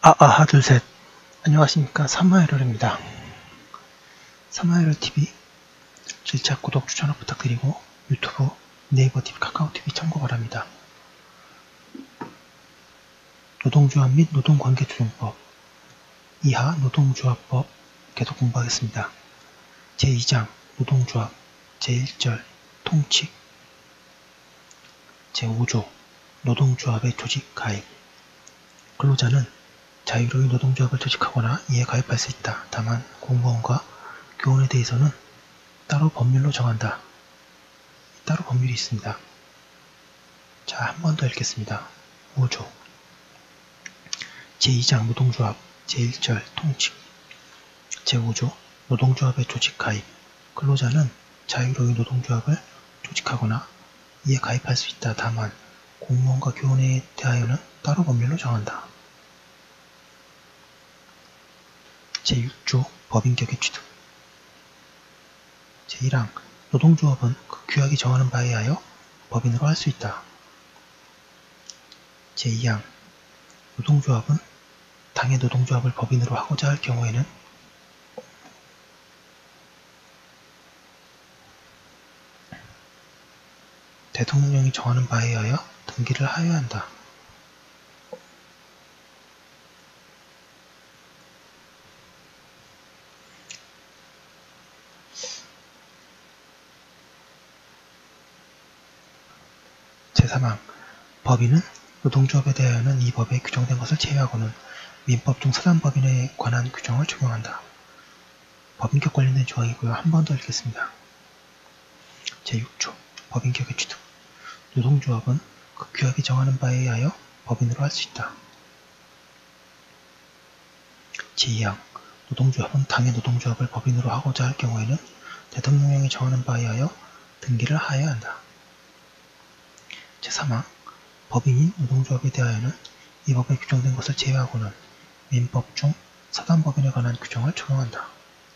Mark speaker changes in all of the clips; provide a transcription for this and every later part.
Speaker 1: 아하 둘셋 안녕하십니까 사마에럴입니다. 사마에럴TV 질차 구독 추천을 부탁드리고 유튜브, 네이버 TV, 카카오 TV 참고 바랍니다. 노동조합 및 노동관계조정법 이하 노동조합법 계속 공부하겠습니다. 제2장 노동조합 제1절 통칙 제5조 노동조합의 조직 가입 근로자는 자유로이 노동조합을 조직하거나 이에 가입할 수 있다. 다만 공무원과 교원에 대해서는 따로 법률로 정한다. 따로 법률이 있습니다. 자, 한 번 더 읽겠습니다. 5조 제2장 노동조합 제1절 통칙 제5조 노동조합의 조직 가입 근로자는 자유로이 노동조합을 조직하거나 이에 가입할 수 있다. 다만 공무원과 교원에 대하여는 따로 법률로 정한다. 제6조 법인격의 취득 제1항 노동조합은 그 규약이 정하는 바에 하여 법인으로 할 수 있다. 제2항 노동조합은 당의 노동조합을 법인으로 하고자 할 경우에는 대통령령이 정하는 바에 하여 등기를 하여야 한다. 제3항 법인은 노동조합에 대하여는 이 법에 규정된 것을 제외하고는 민법 중 사단법인에 관한 규정을 적용한다. 법인격 관련된 조항이고요. 한 번 더 읽겠습니다. 제6조 법인격의 취득 노동조합은 그 규약이 정하는 바에 의하여 법인으로 할 수 있다. 제2항 노동조합은 당의 노동조합을 법인으로 하고자 할 경우에는 대통령령이 정하는 바에 의하여 등기를 하여야 한다. 제3항 법인인 노동조합에 대하여는 이 법에 규정된 것을 제외하고는 민법 중 사단법인에 관한 규정을 적용한다.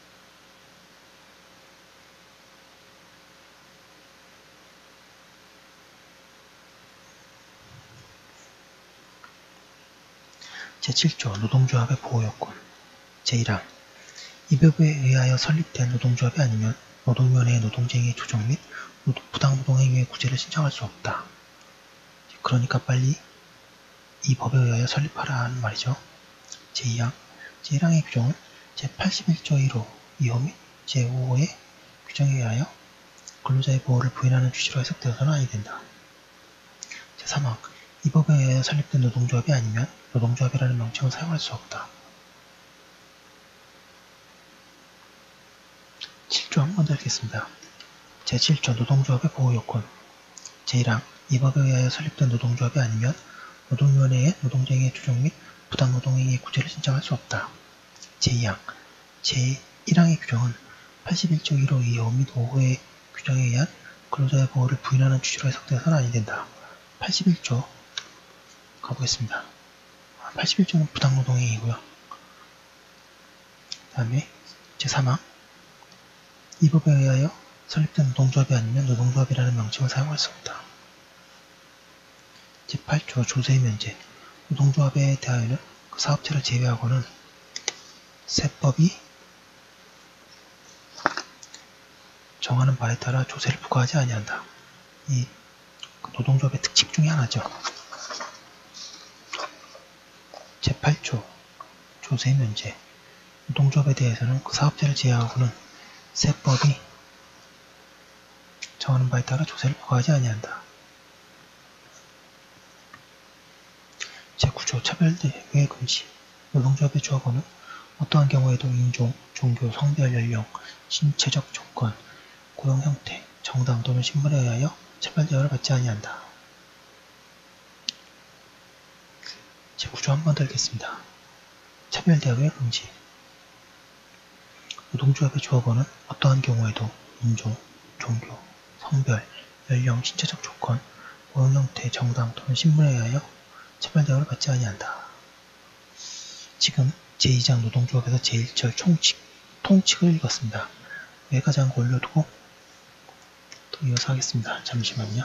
Speaker 1: 제7조 노동조합의 보호요건 제1항 이 법에 의하여 설립된 노동조합이 아니면 노동위원회의 노동쟁의 조정 및 부당노동행위의 구제를 신청할 수 없다. 그러니까 빨리 이 법에 의하여 설립하라는 말이죠. 제2항 제1항의 규정은 제81조 1호, 2호 및 제5호의 규정에 의하여 근로자의 보호를 부인하는 취지로 해석되어서는 아니 된다. 제3항 이 법에 의하여 설립된 노동조합이 아니면 노동조합이라는 명칭을 사용할 수 없다. 7조 한 번 더 읽겠습니다. 제7조 노동조합의 보호요건 제1항 이 법에 의하여 설립된 노동조합이 아니면 노동위원회의 노동쟁의 조정 및 부당노동행위의 구제를 신청할 수 없다. 제2항 제1항의 규정은 81조 1호, 2호 및 5호의 규정에 의한 근로자의 보호를 부인하는 취지로 해석되어서는 아니 된다. 81조 가보겠습니다. 81조는 부당노동행위이고요. 그 다음에 제3항 이 법에 의하여 설립된 노동조합이 아니면 노동조합이라는 명칭을 사용할 수 없다. 제8조 조세의 면제 노동조합에 대하여는 그 사업체를 제외하고는 세법이 정하는 바에 따라 조세를 부과하지 아니한다. 이 노동조합의 특칙 중에 하나죠. 제8조 조세의 면제 노동조합에 대해서는 그 사업체를 제외하고는 세법이 정하는 바에 따라 조세를 부과하지 아니한다. 제9조 차별대외 금지 노동조합의 조합원은 어떠한 경우에도 인종, 종교, 성별, 연령, 신체적 조건, 고용 형태, 정당 또는 신분에 의하여 차별대우를 받지 아니한다. 제9조 한 번 더 읽겠습니다. 차별대우의 금지 노동조합의 조합원은 어떠한 경우에도 인종, 종교, 성별, 연령, 신체적 조건, 고용 형태, 정당 또는 신분에 의하여 차별대우를 받지 아니한다. 지금 제2장 노동조합에서 제1절 통칙을 읽었습니다. 외과장구 올려두고 또 이어서 하겠습니다. 잠시만요.